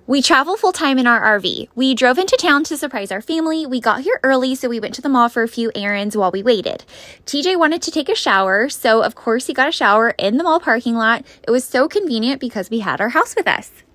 We travel full-time in our RV. We drove into town to surprise our family. We got here early, so we went to the mall for a few errands while we waited. TJ wanted to take a shower, so of course he got a shower in the mall parking lot. It was so convenient because we had our house with us.